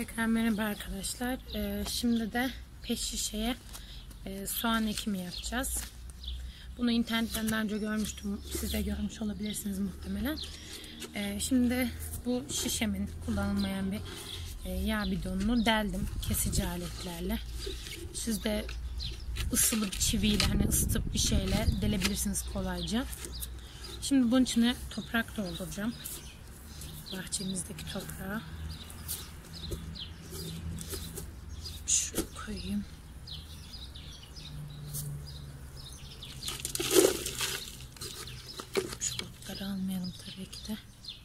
Tekrar merhaba arkadaşlar. Şimdi de pet şişeye soğan ekimi yapacağız. Bunu internetten daha önce görmüştüm. Siz de görmüş olabilirsiniz muhtemelen. Şimdi bu şişemin kullanılmayan bir yağ bidonunu deldim kesici aletlerle. Siz de ısılı bir çiviyle, hani ısıtıp bir şeyle delebilirsiniz kolayca. Şimdi bunun içine toprak dolduracağım. Bahçemizdeki toprağı. Şuraya koyayım. Şu otları almayalım tabii ki de.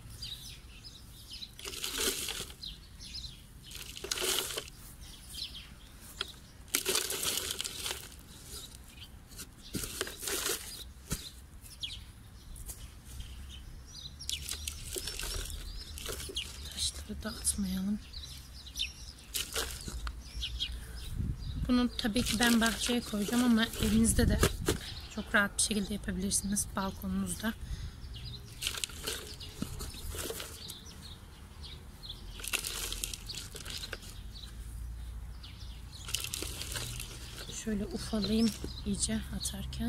Taşları da atmayalım. Bunu tabii ki ben bahçeye koyacağım ama evinizde de çok rahat bir şekilde yapabilirsiniz, balkonunuzda. Şöyle ufalayayım iyice atarken.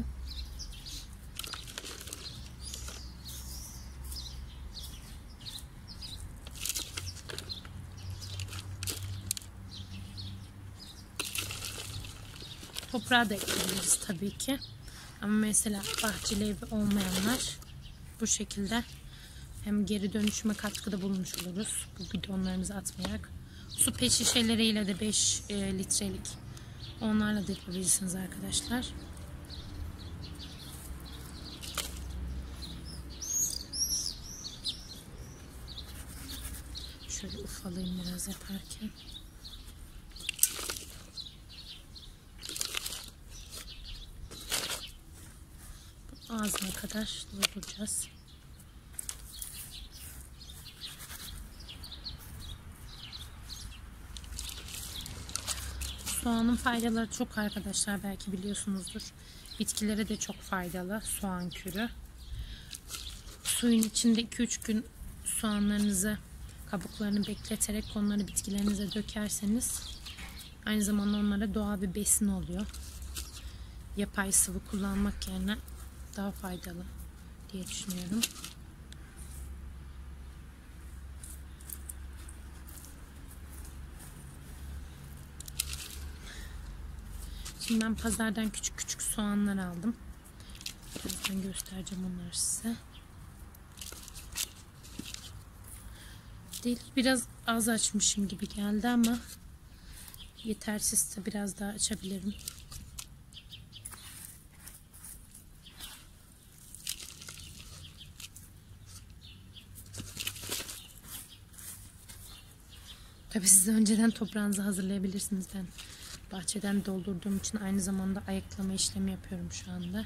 Toprağı da ekleyebiliriz tabii ki. Ama mesela bahçeli evi olmayanlar bu şekilde hem geri dönüşüme katkıda bulunmuş oluruz. Bu bidonlarımızı atmayarak. Su pet şişeleriyle de 5 litrelik onlarla da yapabilirsiniz arkadaşlar. Şöyle ufalayayım biraz yaparken. Ağzına kadar dolduracağız. Soğanın faydaları çok arkadaşlar, belki biliyorsunuzdur. Bitkilere de çok faydalı soğan kürü. Suyun içinde 2-3 gün soğanlarınızı, kabuklarını bekleterek onları bitkilerinize dökerseniz aynı zamanda onlara doğal bir besin oluyor. Yapay sıvı kullanmak yerine daha faydalı diye düşünüyorum. Şimdi ben pazardan küçük küçük soğanlar aldım. Birazdan göstereceğim onları size. Değil, biraz az açmışım gibi geldi ama yetersizse biraz daha açabilirim. Tabii siz önceden toprağınızı hazırlayabilirsiniz. Ben bahçeden doldurduğum için aynı zamanda ayıklama işlemi yapıyorum şu anda.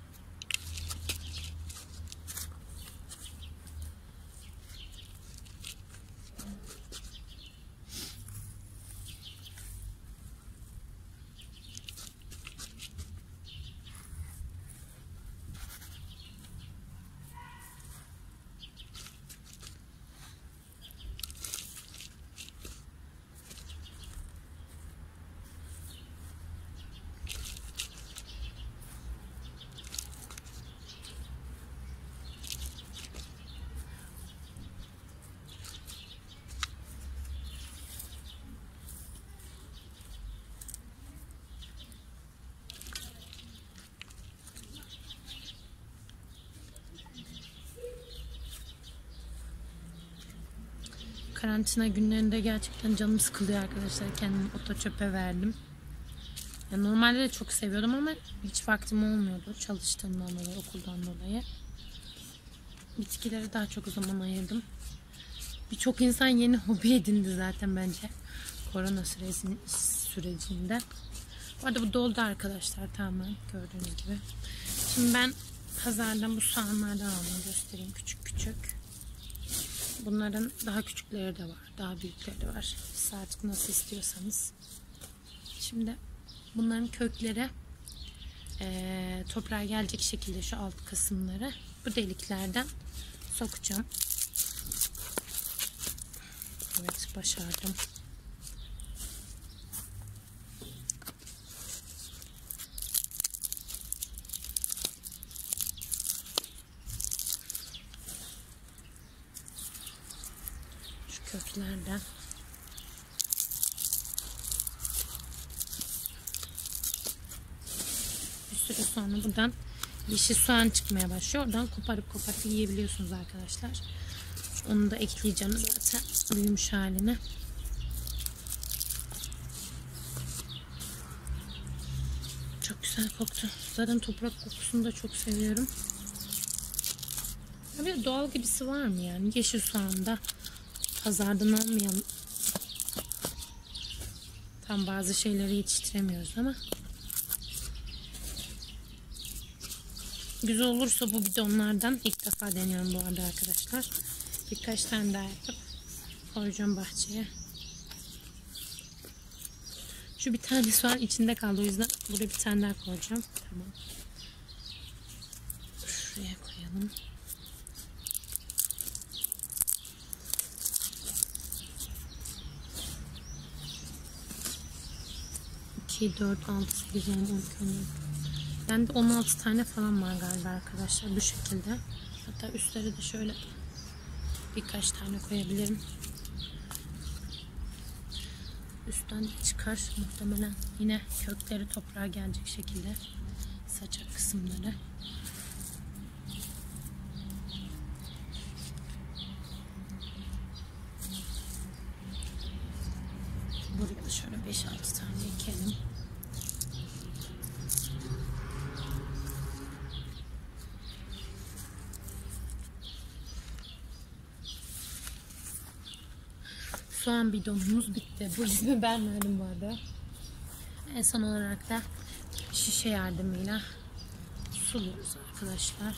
Karantina günlerinde gerçekten canım sıkılıyor arkadaşlar. Kendimi ota çöpe verdim. Yani normalde de çok seviyordum ama hiç vaktim olmuyordu. Çalıştığımdan dolayı, okuldan dolayı. Bitkilere daha çok zaman ayırdım. Birçok insan yeni hobi edindi zaten bence. Korona sürecinde. Bu arada bu doldu arkadaşlar, tamamen gördüğünüz gibi. Şimdi ben pazardan bu soğanlardan aldım. Göstereyim küçük küçük. Bunların daha küçükleri de var. Daha büyükleri de var. Siz artık nasıl istiyorsanız. Şimdi bunların kökleri toprağa gelecek şekilde şu alt kısımları bu deliklerden sokacağım. Evet, başardım. köklerde. Bir süre sonra buradan yeşil soğan çıkmaya başlıyor. Oradan koparıp yiyebiliyorsunuz arkadaşlar. Onu da ekleyeceğim zaten büyümüş haline. Çok güzel koktu. Zaten toprak kokusunu da çok seviyorum. Bir doğal gibisi var mı yani? Yeşil soğanda pazardan almayalım. Tam bazı şeyleri yetiştiremiyoruz ama güzel olursa bu bidonlardan ilk defa deniyorum bu arada arkadaşlar. Birkaç tane daha yapıp koyacağım bahçeye. Şu bir tane soğan içinde kaldı, o yüzden buraya bir tane daha koyacağım. Tamam. Şuraya koyalım. 2, 4, 6, 8, 10, 12, 14. Bende 16 tane falan var galiba arkadaşlar bu şekilde. Hatta üstleri de şöyle birkaç tane koyabilirim. Üstten de çıkar muhtemelen. Yine kökleri toprağa gelecek şekilde saçak kısımları. Buraya da şöyle 5-6 tane ekelim. Soğan bidonumuz bitti. Bu ismi ben verdim bu arada. En son olarak da şişe yardımıyla suluyoruz arkadaşlar.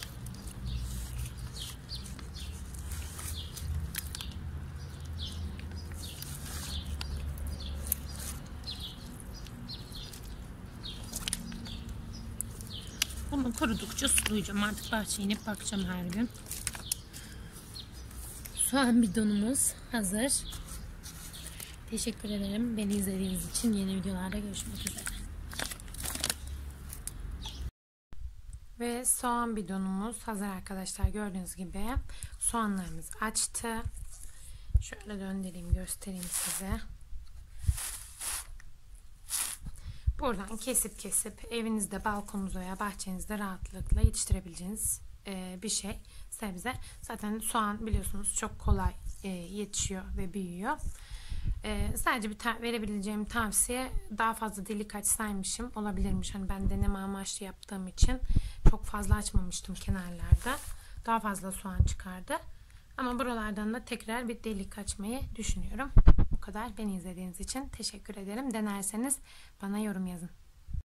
Bunu kurudukça sulayacağım. Artık bahçeye inip bakacağım her gün. Soğan bidonumuz hazır. Teşekkür ederim beni izlediğiniz için. Yeni videolarda görüşmek üzere. Ve soğan bidonumuz hazır arkadaşlar. Gördüğünüz gibi soğanlarımız açtı. Şöyle döndüreyim, göstereyim size. Buradan kesip evinizde, balkonunuzda veya bahçenizde rahatlıkla yetiştirebileceğiniz bir şey, sebze. Zaten soğan biliyorsunuz çok kolay yetişiyor ve büyüyor. Sadece verebileceğim tavsiye, daha fazla delik açsaymışım olabilirmiş. Hani ben deneme amaçlı yaptığım için çok fazla açmamıştım kenarlarda. Daha fazla soğan çıkardı. Ama buralardan da tekrar bir delik açmayı düşünüyorum. Bu kadar. Beni izlediğiniz için teşekkür ederim. Denerseniz bana yorum yazın.